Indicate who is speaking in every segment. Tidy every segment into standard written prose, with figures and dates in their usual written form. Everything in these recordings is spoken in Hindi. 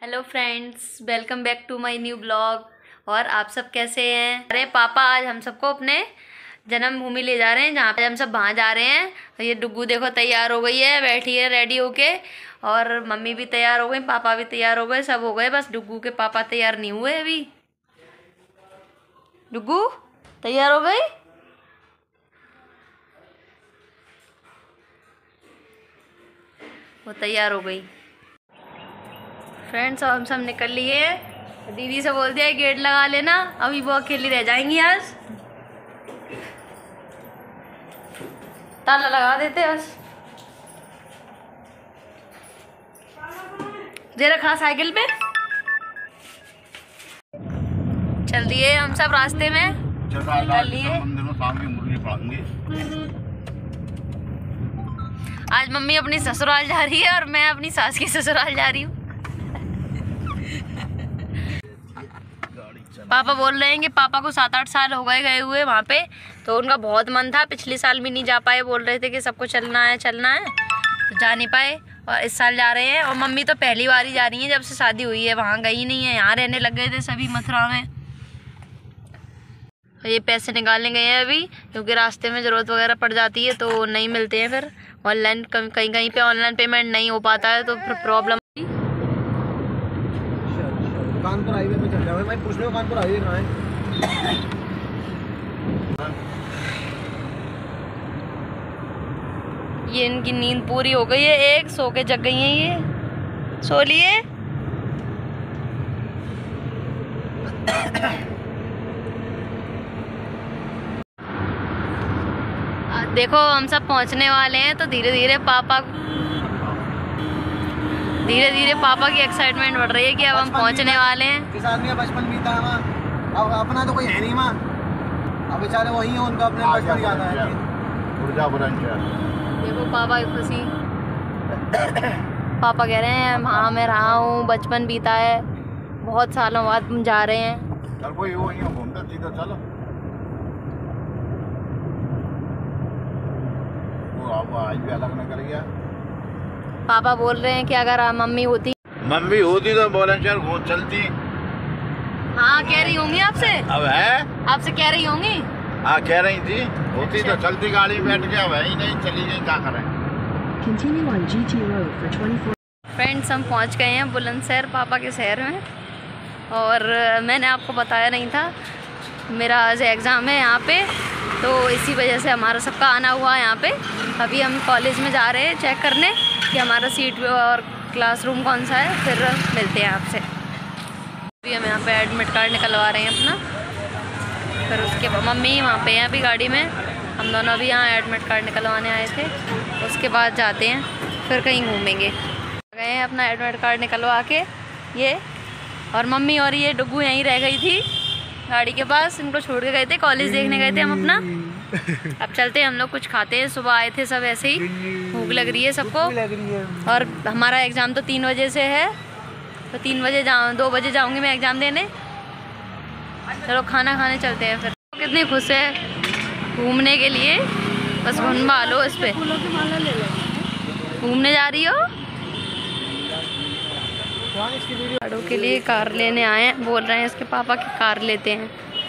Speaker 1: Hello friends, welcome back to my new blog. और आप सब कैसे हैं? अरे पापा आज हम सबको अपने जन्मभूमि ले जा रहे हैं, जहाँ पे हम सब वहाँ जा रहे हैं। तो ये डुग्गू देखो तैयार हो गई है, बैठी है रेडी होके। और मम्मी भी तैयार हो गई, पापा भी तैयार हो गए, सब हो गए। बस डुग्गू के पापा तैयार नहीं हुए अभी। डुग्गू तैयार हो गई? वो तैयार हो गई। फ्रेंड्स हम सब निकल लिए। दीदी से बोल दिया गेट लगा लेना, अभी वो अकेली रह जाएंगी। आज ताला लगा देते बस। जे रखा साइकिल पे। चल दिए हम सब रास्ते में निकल लिए। आज मम्मी अपनी ससुराल जा रही है और मैं अपनी सास की ससुराल जा रही हूँ। पापा बोल रहे हैं कि पापा को 7-8 साल हो गए हुए वहाँ पे, तो उनका बहुत मन था। पिछले साल भी नहीं जा पाए, बोल रहे थे कि सबको चलना है तो जा नहीं पाए। और इस साल जा रहे हैं। और मम्मी तो पहली बार ही जा रही है जब से शादी हुई है, वहाँ गई नहीं है। यहाँ रहने लग गए थे सभी मथुरा में। और ये पैसे निकालने गए हैं अभी, क्योंकि रास्ते में ज़रूरत वगैरह पड़ जाती है तो नहीं मिलते हैं। फिर ऑनलाइन कहीं कहीं पे ऑनलाइन पेमेंट नहीं हो पाता है तो फिर प्रॉब्लम।
Speaker 2: कानपुर हाईवे पे चल जाओ भाई, पूछ लो कानपुर हाईवे कहाँ है।
Speaker 1: ये इनकी नींद पूरी हो गई है, एक सो के जग गई हैं। ये सो लिए। देखो हम सब पहुंचने वाले हैं, तो धीरे धीरे पापा की एक्साइटमेंट बढ़ रही है कि अब हम पहुंचने वाले हैं।
Speaker 2: किस आदमी का बचपन बीता है माँ, अब अपना तो कोई है नहीं माँ, अब बेचारे वही हैं, उनका अपने बचपन याद है।
Speaker 1: देखो पापा की खुशी। पापा कह रहे हैं हाँ मैं रहा हूँ, बचपन बीता है, बहुत सालों बाद हम जा रहे हैं।
Speaker 2: चलो आज भी अलग न कर गया।
Speaker 1: पापा बोल रहे हैं कि अगर मम्मी होती
Speaker 2: तो बोले चल वो चलती।
Speaker 1: हाँ कह रही होंगी आपसे।
Speaker 2: अब है
Speaker 1: आपसे कह रही होंगी।
Speaker 2: हाँ कह रही थी, होती तो चलती गाड़ी में बैठ के। अब है ही नहीं, चली गई, क्या करें।
Speaker 1: फ्रेंड्स हम पहुंच गए हैं बुलंदशहर, पापा के शहर में। और मैंने आपको बताया नहीं था, मेरा आज एग्ज़ाम है यहाँ पे, तो इसी वजह से हमारा सबका आना हुआ है यहाँ पे। अभी हम कॉलेज में जा रहे हैं चेक करने कि हमारा सीट और क्लासरूम कौन सा है, फिर मिलते हैं आपसे। अभी हम यहाँ पे एडमिट कार्ड निकलवा रहे हैं अपना, फिर उसके बाद मम्मी वहाँ पे हैं अभी गाड़ी में। हम दोनों अभी यहाँ एडमिट कार्ड निकलवाने आए थे, उसके बाद जाते हैं फिर कहीं घूमेंगे। गए हैं अपना एडमिट कार्ड निकलवा के ये, और मम्मी और ये डुग्गू यहीं रह गई थी गाड़ी के पास। इनको छोड़ के गए थे, कॉलेज देखने गए थे हम अपना। अब चलते हैं हम लोग, कुछ खाते हैं। सुबह आए थे सब ऐसे ही, भूख लग रही है सबको। और हमारा एग्ज़ाम तो 3 बजे से है, तो 3 बजे 2 बजे जाऊंगी मैं एग्ज़ाम देने। चलो खाना खाने चलते हैं फिर। कितनी खुश है घूमने के लिए, बस घुमा लो इस पर। घूमने जा रही हो? गाड़ों के लिए कार लेने आए हैं, बोल रहे हैं इसके पापा की कार लेते हैं।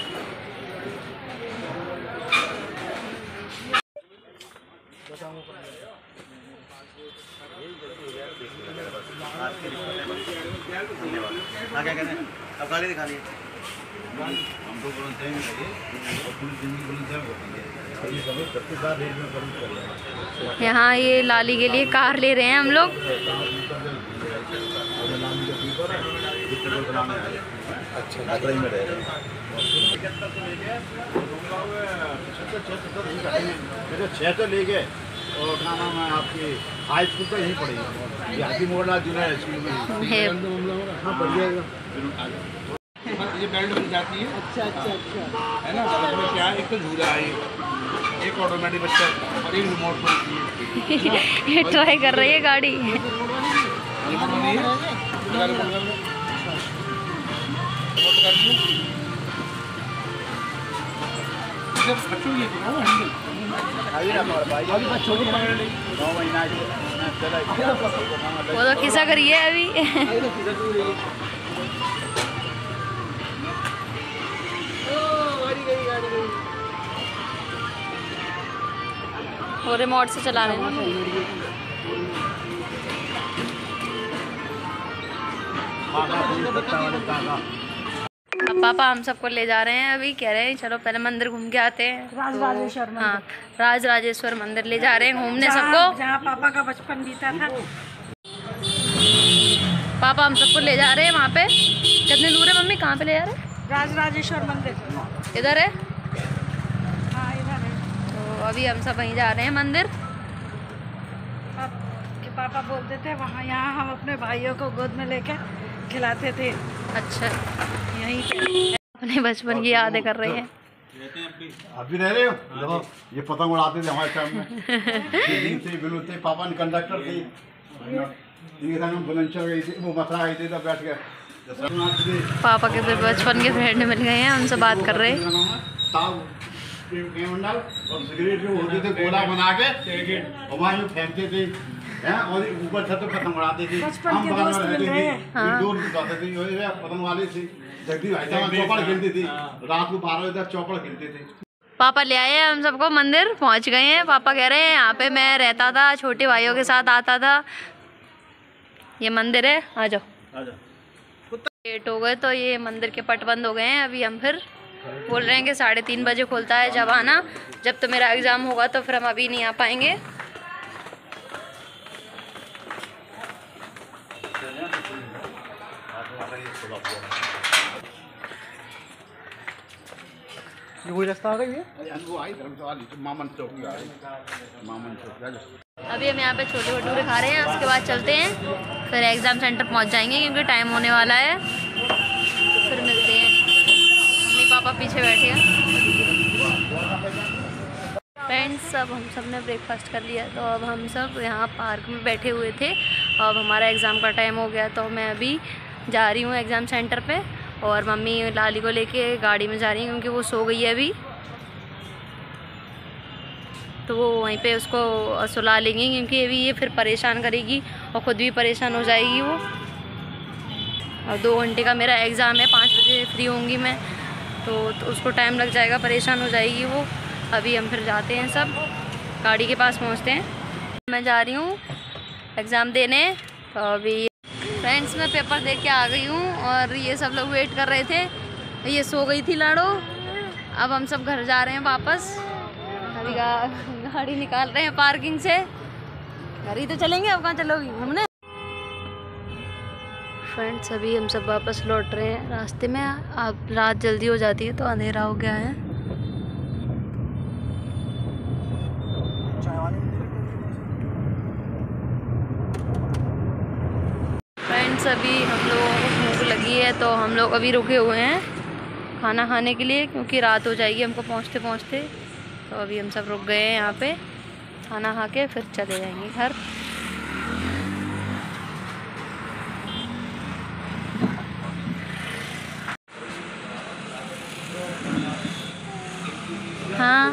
Speaker 2: अब गाड़ी दिखा ली।
Speaker 1: यहाँ ये लाली के लिए कार ले रहे हैं हम लोग।
Speaker 2: छह तो ले गए, और क्या नाम है आपकी हाई स्कूल तो यहीं पड़ेगी, हाथी मोड़ा जूनियर स्कूल में। ये बेल्ट बन जाती है। अच्छा है ना, इसमें क्या है, एक तो झूला है, एक ऑटोमेटिक बच्चा और एक रिमोट पर।
Speaker 1: ये ट्राई कर रही है गाड़ी। बच्चों ये 9 महीना वो तो किसा करिए अभी। वो रिमोट से चला रहे हैं ना। अब पापा हम सबको ले जा रहे हैं, अभी कह रहे हैं चलो पहले मंदिर घूम के आते हैं।
Speaker 3: राजराजेश्वर मंदिर।
Speaker 1: हाँ, राजराजेश्वर मंदिर ले जा रहे हैं घूमने सबको।
Speaker 3: जहाँ पापा का बचपन बीता था।
Speaker 1: पापा हम सबको ले जा रहे हैं वहाँ पे। कितने दूर है मम्मी, कहाँ पे ले जा रहे हैं?
Speaker 3: राजराजेश्वर मंदिर
Speaker 1: इधर है।
Speaker 3: हाँ इधर है।
Speaker 1: तो अभी हम सब वहीं जा रहे हैं मंदिर।
Speaker 3: कि पापा बोलते थे वहाँ यहाँ हम अपने भाइयों को गोद में लेके खिलाते थे।
Speaker 1: अच्छा,
Speaker 3: यहीं पे
Speaker 1: अपने बचपन की यादें कर रहे हैं।
Speaker 4: अभी रह रहे हो? देखो ये पतंग उड़ाते थे हमारे टाइम में। ये थे बिल्लू थे, पापा ने कंडक्टर थे। इनके संग हम बुलंदशहर गए थे, वो मथुरा गए थे, तब बैठ गए।
Speaker 1: पापा के फिर बचपन के फ्रेंड मिल गए हैं, उनसे बात कर रहे हैं।
Speaker 4: और सिगरेट जो होते थे गोला बना के और वहाँ यूँ फेंकते थे हैं, और ऊपर छत पे पतंग उड़ाते थे।
Speaker 3: बचपन
Speaker 4: हम
Speaker 3: के
Speaker 4: बगल
Speaker 3: दोस्त
Speaker 4: में
Speaker 3: मिल
Speaker 4: रहते
Speaker 3: रहे
Speaker 4: थे,
Speaker 3: हैं।
Speaker 1: हाँ।
Speaker 4: दूर जाते थे, पतंग वाले थे। जगदीश भाई साहब चौपड़ खेलते थे, रात को 12 बजे तक चौपड़ खेलते थे।
Speaker 1: पापा ले आए हैं हम सबको, मंदिर पहुँच गए हैं। पापा कह रहे हैं यहाँ पे मैं रहता था, छोटे भाइयों के साथ आता था। ये मंदिर है, आ जाओ। लेट हो गए तो ये मंदिर के पट बंद हो गए हैं। अभी हम फिर बोल रहे हैं कि 3:30 बजे खुलता है, जब आना। जब तो मेरा एग्ज़ाम होगा तो फिर हम अभी नहीं आ पाएंगे।
Speaker 2: ये कोई रास्ता आ गई है?
Speaker 4: वो आई धर्मशाला मामन चौक पे आई, मामन चौक।
Speaker 1: अभी हम यहाँ पे छोले भटूरे खा रहे हैं, उसके बाद चलते हैं फिर एग्ज़ाम सेंटर पहुँच जाएंगे क्योंकि टाइम होने वाला है। फिर मिलते हैं। मम्मी पापा पीछे बैठे हैं। फ्रेंड्स, अब हम सब ने ब्रेकफास्ट कर लिया, तो अब हम सब यहाँ पार्क में बैठे हुए थे। अब हमारा एग्ज़ाम का टाइम हो गया, तो मैं अभी जा रही हूँ एग्ज़ाम सेंटर पे। और मम्मी लाली को लेके गाड़ी में जा रही है क्योंकि वो सो गई है अभी, तो वो वहीं पे उसको सुला लेंगे क्योंकि अभी ये फिर परेशान करेगी और ख़ुद भी परेशान हो जाएगी वो। और 2 घंटे का मेरा एग्ज़ाम है, 5 बजे फ्री होंगी मैं, तो उसको टाइम लग जाएगा, परेशान हो जाएगी वो। अभी हम फिर जाते हैं, सब गाड़ी के पास पहुंचते हैं। मैं जा रही हूँ एग्ज़ाम देने। तो अभी फ्रेंड्स, मैं पेपर दे के आ गई हूँ और ये सब लोग वेट कर रहे थे। ये सो गई थी लाडो। अब हम सब घर जा रहे हैं वापस। अभी गाड़ी निकाल रहे हैं पार्किंग से। घर ही तो चलेंगे, अब कहाँ चलोगी हमने। फ्रेंड्स, अभी हम सब वापस लौट रहे हैं। रास्ते में अब रात जल्दी हो जाती है तो अंधेरा हो गया है। फ्रेंड्स, अभी हम लोगों को भूख लगी है तो हम लोग अभी रुके हुए हैं खाना खाने के लिए क्योंकि रात हो जाएगी हमको पहुंचते पहुंचते। तो अभी हम सब रुक गए हैं यहाँ पे, खाना खा के फिर चले जाएंगे घर। हाँ,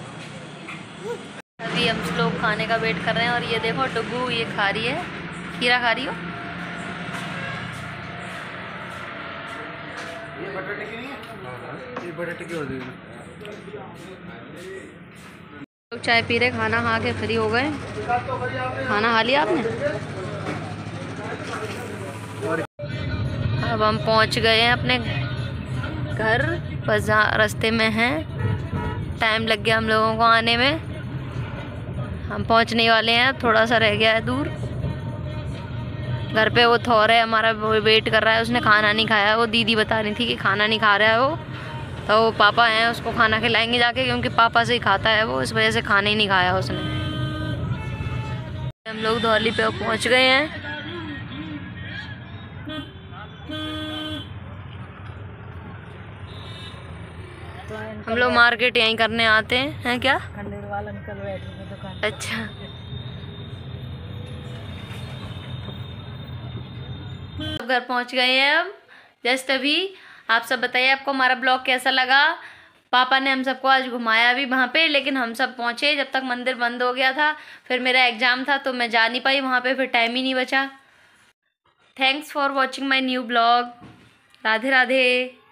Speaker 1: अभी हम लोग खाने का वेट कर रहे हैं और ये देखो डुगू ये खा रही है, खीरा खा रही हो।
Speaker 4: ये बटर टिक्की नहीं है?
Speaker 2: ये बटर टिक्की और दे दो।
Speaker 1: लोग चाय पी रहे, खाना खा के फ्री हो गए। खाना खा लिया आपने? अब हम पहुंच गए हैं अपने घर, बस रास्ते में हैं। टाइम लग गया हम लोगों को आने में, हम पहुंचने वाले हैं, थोड़ा सा रह गया है दूर। घर पे वो थोर है हमारा, वो वेट कर रहा है, उसने खाना नहीं खाया। वो दीदी बता रही थी कि खाना नहीं खा रहा है वो, तो वो पापा हैं उसको खाना खिलाएंगे जाके क्योंकि पापा से ही खाता है वो, इस वजह से खाना ही नहीं खाया उसने। हम लोग धौली पे पहुंच गए हैं। हम लोग मार्केट यहीं करने आते हैं क्या?
Speaker 3: खंडेलवाल अंकल बैठे थे दुकान।
Speaker 1: अच्छा, घर पहुंच गए हैं अब जस्ट अभी। आप सब बताइए आपको हमारा ब्लॉग कैसा लगा। पापा ने हम सबको आज घुमाया भी वहाँ पे, लेकिन हम सब पहुँचे जब तक मंदिर बंद हो गया था। फिर मेरा एग्ज़ाम था तो मैं जा नहीं पाई वहाँ पे, फिर टाइम ही नहीं बचा। Thanks for watching my new blog. Radhe Radhe.